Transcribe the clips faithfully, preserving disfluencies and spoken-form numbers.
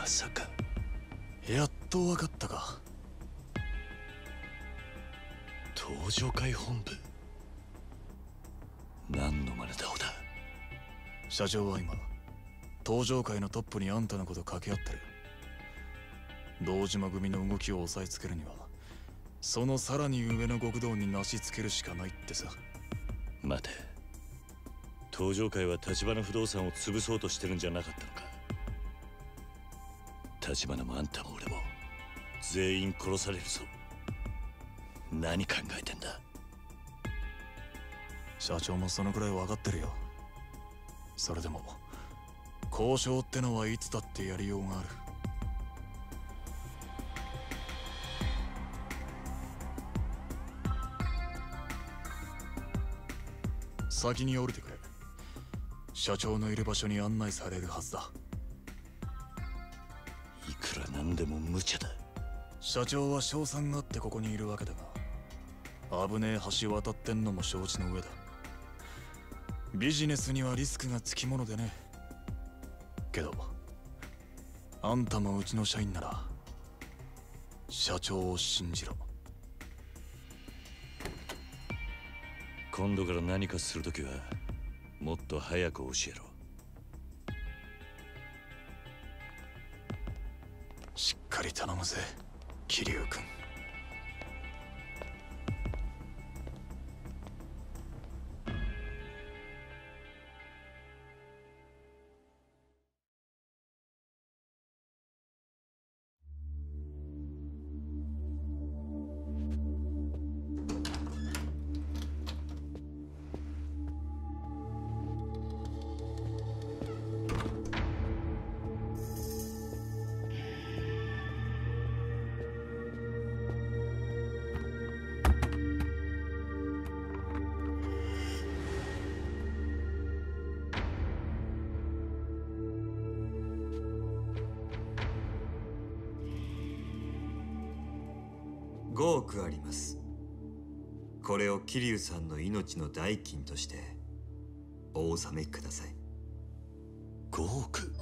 まさか。やっとわかったか。登場会本部。何の真似だ小田。社長は今登場会のトップにあんたのこと掛け合ってる。堂島組の動きを押さえつけるにはそのさらに上の極道になしつけるしかないってさ。待て、登場会は橘不動産を潰そうとしてるんじゃなかったのか。橘もあんたも俺も全員殺されるぞ。何考えてんだ。社長もそのくらい分かってるよ。それでも交渉ってのはいつだってやりようがある。先に降りてくれ。社長のいる場所に案内されるはずだ。いくらなんでも無茶だ。社長は賞賛があってここにいるわけだが、危ねえ橋渡ってんのも承知の上だ。ビジネスにはリスクがつきものでね。けどあんたもうちの社員なら社長を信じろ。今度から何かするときはもっと早く教えろ。しっかり頼むぜ桐生君。 ごおくあります。これを桐生さんの命の代金としてお納めください。 ごおく？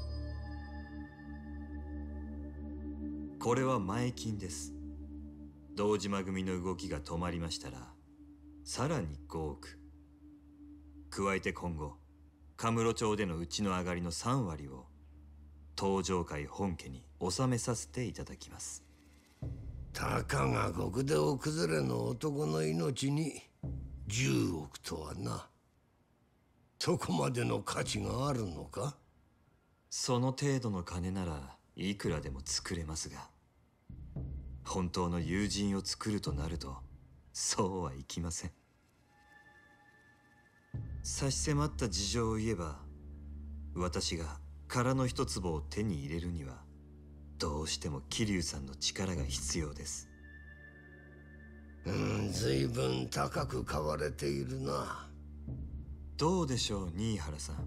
これは前金です。堂島組の動きが止まりましたらさらにごおく。加えて今後カムロ町でのうちの上がりのさんわりを登場会本家に納めさせていただきます。 たかが極道崩れの男の命にじゅうおくとはな。そこまでの価値があるのか？ その程度の金ならいくらでも作れますが、本当の友人を作るとなるとそうはいきません。差し迫った事情を言えば、私が殻の一坪を手に入れるにはどうしても桐生さんの力が必要です。 うん、随分高く買われているな。 どうでしょう新原さん。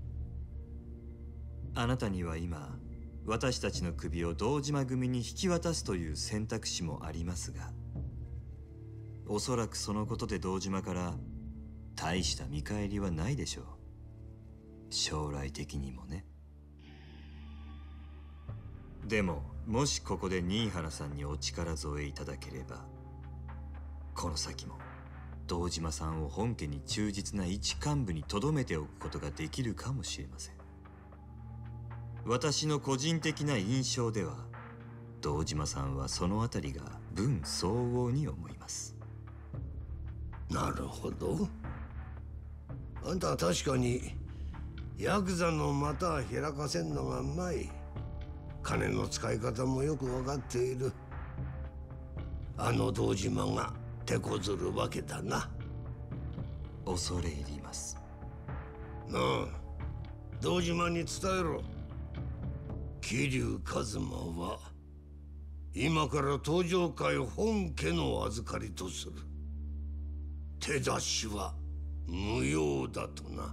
あなたには今私たちの首を堂島組に引き渡すという選択肢もありますが、おそらくそのことで堂島から大した見返りはないでしょう。将来的にもね。でももしここで新原さんにお力添えいただければ、この先も堂島さんを本家に忠実な一幹部に留めておくことができるかもしれません。私の個人的な印象では堂島さんはそのあたりが分相応に思います。 なるほど。あんたは確かにヤクザの股は開かせんのがうまい。金の使い方もよく分かっている。あの堂島が手こずるわけだな。 恐れ入ります。 なあ、堂島に伝えろ。桐生一馬は今から登場会本家の預かりとする。手出しは無用だとな。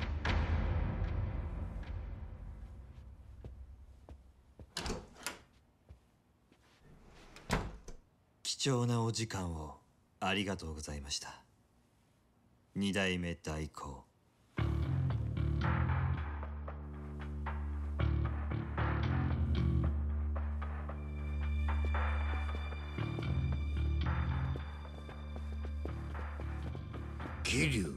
貴重なお時間をありがとうございました。二代目代行。 桐生。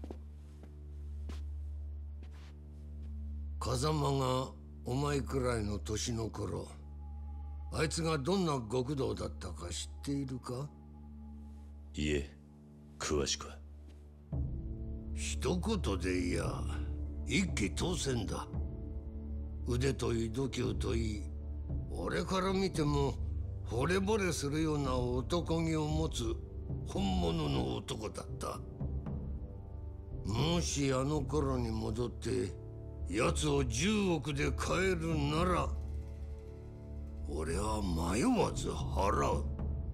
風間がお前くらいの年の頃、あいつがどんな極道だったか知っているか？ いえ、詳しくは。 一言で言や一騎当千だ。腕といい度胸といい、俺から見ても惚れ惚れするような男気を持つ本物の男だった。もしあの頃に戻って奴をじゅうおくで買えるなら、俺は迷わず払う。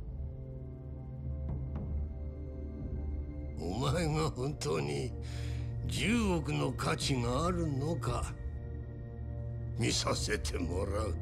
お前が本当にじゅうおくの価値があるのか見させてもらう。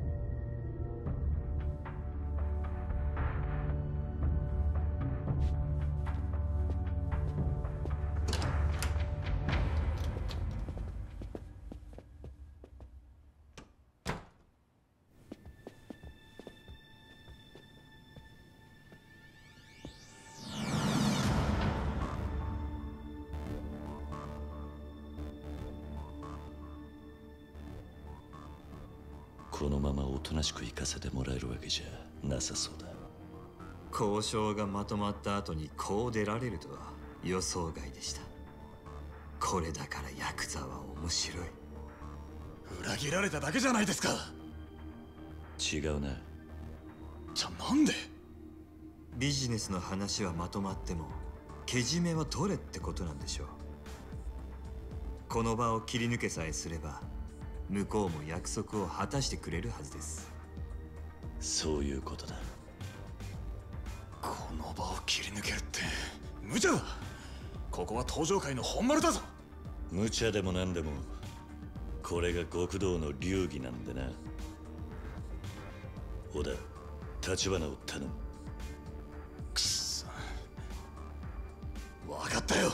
このままおとなしく行かせてもらえるわけじゃなさそうだ。 交渉がまとまった後にこう出られるとは予想外でした。これだからヤクザは面白い。 裏切られただけじゃないですか。 違うな。 じゃあなんで？ ビジネスの話はまとまってもけじめは取れってことなんでしょう。この場を切り抜けさえすれば向こうも約束を果たしてくれるはずです。 そういうことだ。 この場を切り抜けるって無茶だ。ここは東上界の本丸だぞ。 無茶でも何でもこれが極道の流儀なんでな。小田、立花を頼む。 くっそ、分かったよ。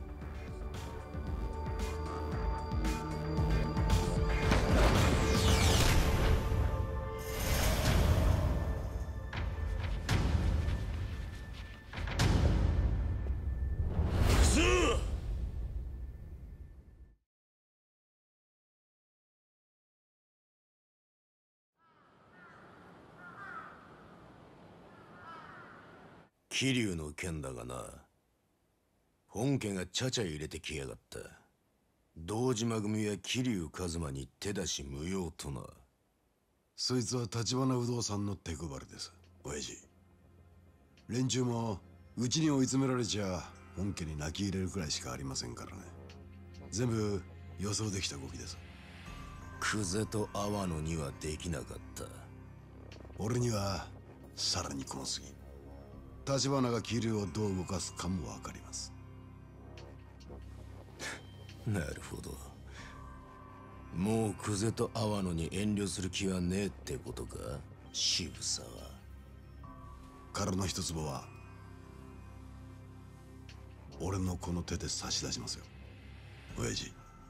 桐生の件だがな、本家がちゃちゃ入れてきやがった。堂島組や桐生一馬に手出し無用とな。 そいつは立花不動産の手配りです、親父。連中もうちに追い詰められちゃ本家に泣き入れるくらいしかありませんからね。全部予想できた動きです。 久世と阿波野にはできなかった。 俺にはさらにこの次、立花が桐生をどう動かすかも分かります。 なるほど。もう久世と阿波野に遠慮する気はねえってことか、渋沢。 からの一坪は俺のこの手で差し出しますよ、親父。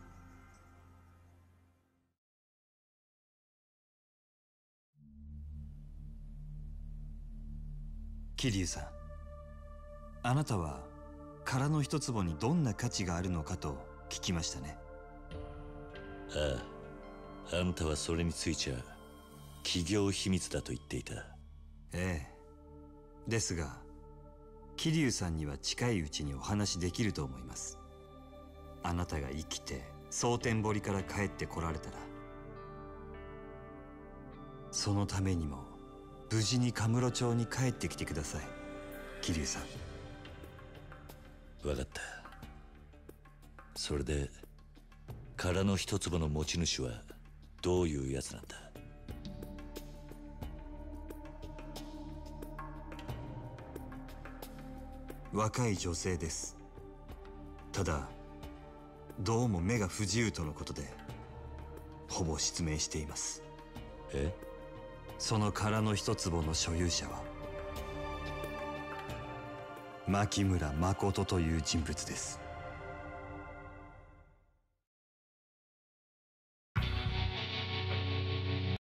桐生さん、あなたは殻の一坪にどんな価値があるのかと聞きましたね。 ああ、あんたはそれについちゃ企業秘密だと言っていた。 ええ、ですが桐生さんには近いうちにお話できると思います。あなたが生きて蒼天堀から帰ってこられたら、そのためにも無事にカムロ町に帰ってきてください、桐生さん。 分かった。それで殻の一坪の持ち主はどういうやつなんだ？ 若い女性です。ただどうも目が不自由とのことでほぼ失明しています。 え？ その殻の一坪の所有者は牧村誠という人物です。